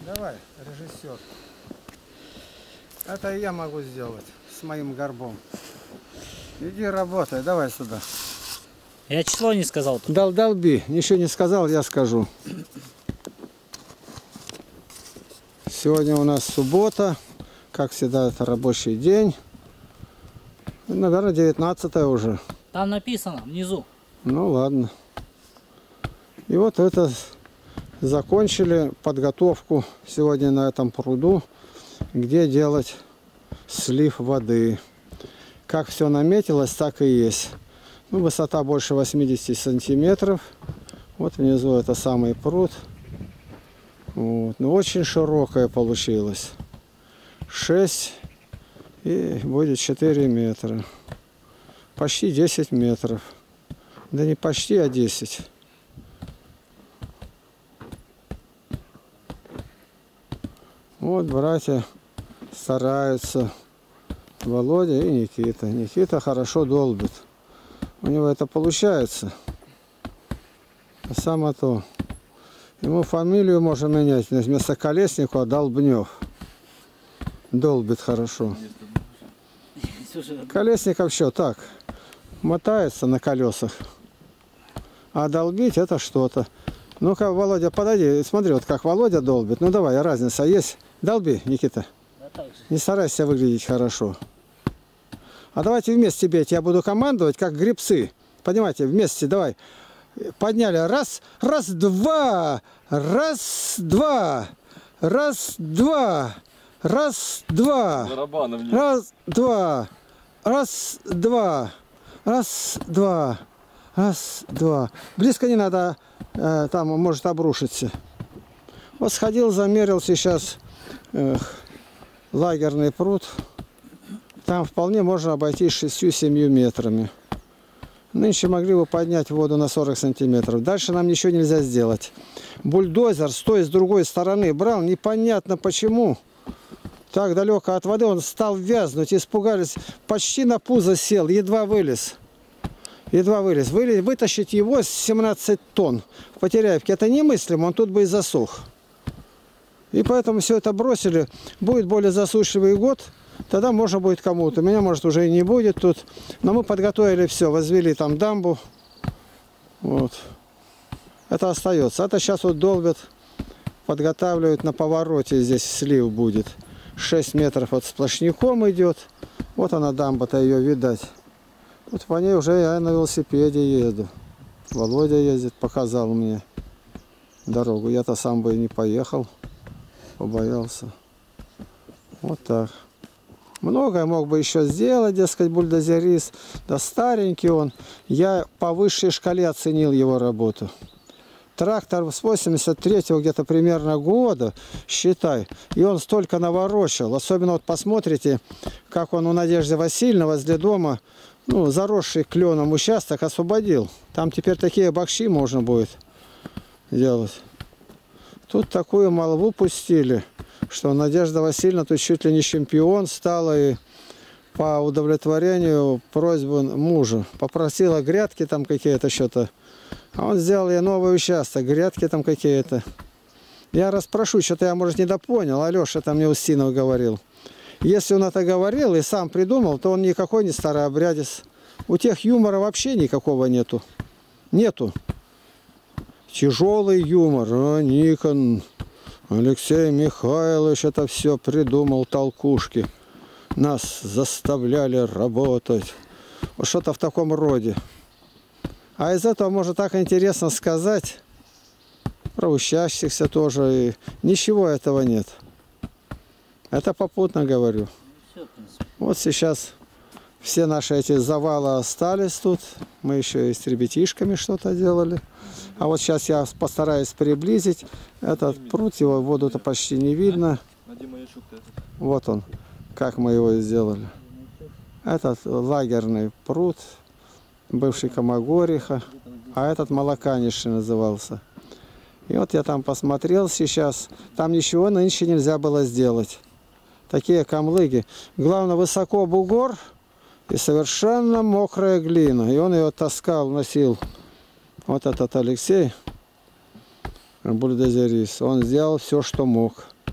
Давай, режиссер. Это я могу сделать с моим горбом. Иди работай, давай сюда. Я число не сказал. Долби, ничего не сказал, я скажу. Сегодня у нас суббота, как всегда, это рабочий день. Наверное, 19 уже. Там написано внизу. Ну ладно. И вот это закончили подготовку сегодня на этом пруду, где делать слив воды. Как все наметилось, так и есть. Ну, высота больше 80 сантиметров. Вот внизу это самый пруд. Вот. Ну, очень широкая получилась. 6 и будет 4 метра. Почти 10 метров. Да не почти, а 10. Вот братья стараются. Володя и Никита. Никита хорошо долбит. У него это получается. А само то. Ему фамилию можно менять. Вместо Колесникова Долбнев. Долбит хорошо. Колесников что так? Мотается на колесах. А долбить это что-то. Ну-ка, Володя, подойди. Смотри, вот как Володя долбит. Ну давай, разница есть. Долби, Никита. Не старайся выглядеть хорошо. А давайте вместе бейте. Я буду командовать, как гребцы. Понимаете, вместе давай. Подняли. Раз, раз, два. Раз, два. Раз, два. Раз, два. Раз, два. Раз, два. Раз, два. Раз, два. Близко не надо. Там может обрушиться. Вот сходил, замерил сейчас лагерный пруд. Там вполне можно обойтись 6-7 метрами. Нынче могли бы поднять воду на 40 сантиметров. Дальше нам ничего нельзя сделать. Бульдозер с той, с другой стороны брал. Непонятно почему. Так далеко от воды он стал вязнуть. Испугались. Почти на пузо сел. Едва вылез. Едва вылез. Вытащить его с 17 тонн в Потеряевке. Это немыслимо. Он тут бы и засох. И поэтому все это бросили. Будет более засушливый год. Тогда можно будет кому-то. Меня, может, уже и не будет тут. Но мы подготовили все. Возвели там дамбу. Вот. Это остается. Это сейчас вот долбят. Подготавливают на повороте. Здесь слив будет. 6 метров от сплошняком идет. Вот она дамба-то, ее видать. Вот по ней уже я на велосипеде еду. Володя ездит. Показал мне дорогу. Я-то сам бы и не поехал. Побоялся. Вот так. Многое мог бы еще сделать, дескать, бульдозерист. Да старенький он. Я по высшей шкале оценил его работу. Трактор с 83-го где-то примерно года, считай. И он столько наворочил. Особенно вот посмотрите, как он у Надежды Васильевны возле дома, ну, заросший кленом участок освободил. Там теперь такие бакши можно будет делать. Тут такую молву пустили, что Надежда Васильевна тут чуть ли не чемпион стала, и по удовлетворению просьбы мужа попросила грядки там какие-то что-то. А он сделал ей новый участок, грядки там какие-то. Я расспрошу, что-то я, может, недопонял. Алеша там мне Устинов говорил. Если он это говорил и сам придумал, то он никакой не старообрядец. У тех юмора вообще никакого нету. Нету. Тяжелый юмор. А Никон, Алексей Михайлович это все придумал, толкушки. Нас заставляли работать. Вот что-то в таком роде. А из этого можно так интересно сказать. Про учащихся тоже. И ничего этого нет. Это попутно говорю. Вот сейчас все наши эти завалы остались тут. Мы еще и с ребятишками что-то делали. А вот сейчас я постараюсь приблизить. Этот пруд, его воду-то почти не видно. Вот он, как мы его сделали. Этот лагерный пруд, бывший Комогориха. А этот Молоканиши назывался. И вот я там посмотрел сейчас. Там ничего нынче нельзя было сделать. Такие камлыги. Главное, высоко бугор и совершенно мокрая глина. И он ее таскал, носил. Вот этот Алексей, бульдозерист, он сделал все, что мог.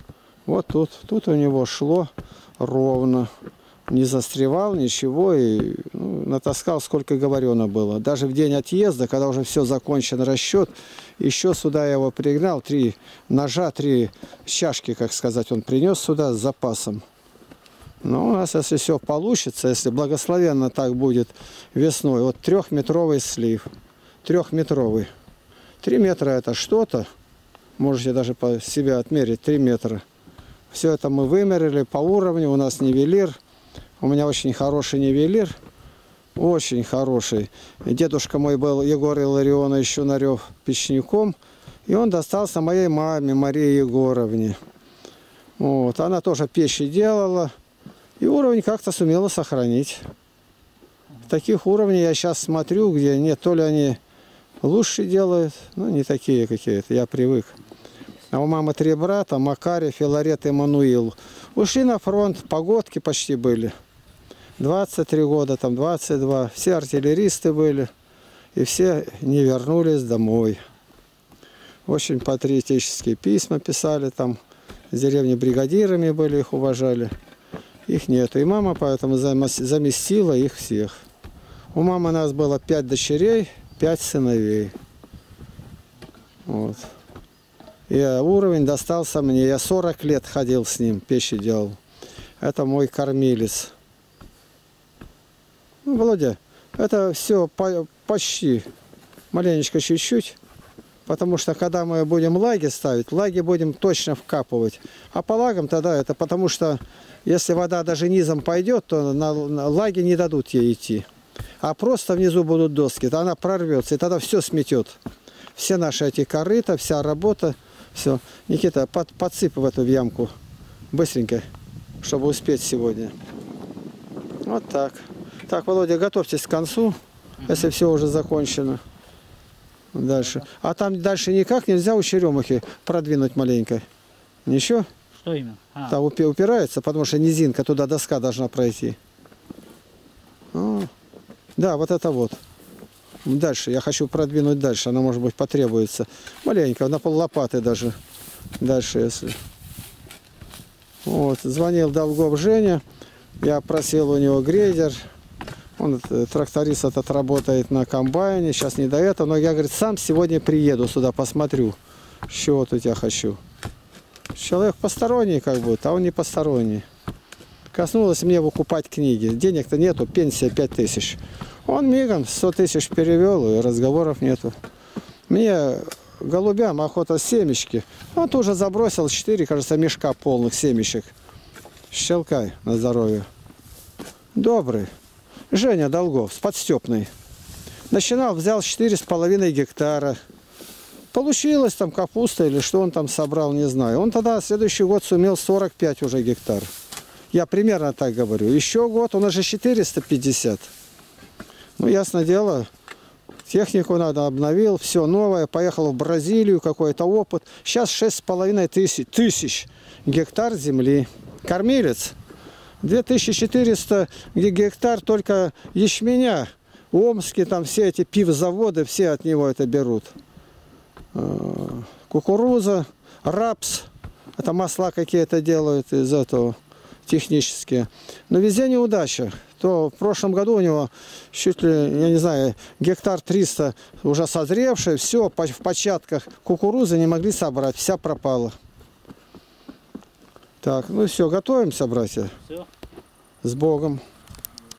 Вот тут у него шло ровно. Не застревал ничего и натаскал, сколько говорено было. Даже в день отъезда, когда уже все закончен расчет, еще сюда я его пригнал, 3 ножа, 3 чашки, как сказать, он принес сюда с запасом. Но у нас, если все получится, если благословенно так будет весной, вот 3-метровый слив, 3-метровый. 3 метра это что-то, можете даже по себе отмерить, 3 метра. Все это мы вымерили по уровню, у нас нивелир. У меня очень хороший нивелир, очень хороший. Дедушка мой был, Егор Илларионович Шунарев, печником, и он достался моей маме, Марии Егоровне. Вот. Она тоже печи делала, и уровень как-то сумела сохранить. Таких уровней я сейчас смотрю, где нет, то ли они лучше делают, ну не такие какие-то, я привык. А у мамы 3 брата, Макарий, Филарет и Мануил. Ушли на фронт, погодки почти были. 23 года, там 22. Все артиллеристы были. И все не вернулись домой. Очень патриотические письма писали там. С деревни бригадирами были, их уважали. Их нету. И мама поэтому заместила их всех. У мамы нас было 5 дочерей, 5 сыновей. Вот. И уровень достался мне. Я 40 лет ходил с ним, печи делал. Это мой кормилец. Ну, Володя, это все почти, маленечко чуть-чуть. Потому что когда мы будем лаги ставить, лаги будем точно вкапывать. А по лагам тогда это потому что, если вода даже низом пойдет, то на лаги не дадут ей идти. А просто внизу будут доски, то она прорвется, и тогда все сметет. Все наши эти корыта, вся работа. Все. Никита, подсыпь в эту ямку быстренько, чтобы успеть сегодня. Вот так. Так, Володя, готовьтесь к концу, если все уже закончено. Дальше. А там дальше никак нельзя у черемухи продвинуть маленько. Ничего? Что именно? Там упирается, потому что низинка, туда доска должна пройти. Да, вот это вот. Дальше, я хочу продвинуть дальше, она, может быть, потребуется. Маленько, на пол-лопаты даже. Дальше, если. Вот, звонил Долгов Женя, я просил у него грейдер. Он, тракторист этот, работает на комбайне, сейчас не до этого. Но я, говорит, сам сегодня приеду сюда, посмотрю, чего тут я хочу. Человек посторонний как будто, а он не посторонний. Коснулось мне выкупать книги. Денег-то нету, пенсия 5000. Он мигом 100 тысяч перевел, и разговоров нету. Мне голубям охота семечки. Он тоже забросил 4, кажется, мешка полных семечек. Щелкай на здоровье. Добрый. Женя Долгов, с Подстепной. Начинал, взял 4,5 гектара. Получилось там капуста или что он там собрал, не знаю. Он тогда следующий год сумел 45 уже гектар. Я примерно так говорю. Еще год, у нас же 450. Ну, ясно дело, технику надо обновил, все новое. Поехал в Бразилию, какой-то опыт. Сейчас 6,5 тысяч гектар земли. Кормилец. 2400 гектар только ячменя. В Омске там все эти пивзаводы, все от него это берут. Кукуруза, рапс. Это масла какие-то делают из этого, технические. Но везде неудача. То в прошлом году у него чуть ли, я не знаю, гектар 300 уже созревшие, все в початках кукурузы не могли собрать, вся пропала. Так, ну все, готовимся, братья. Все. С Богом.